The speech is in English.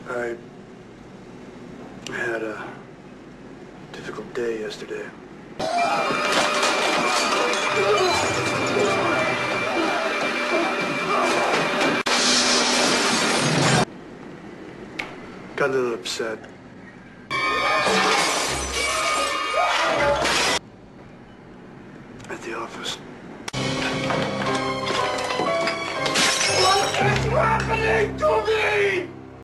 I had a difficult day yesterday. Got a little upset. At the office. What is happening to me?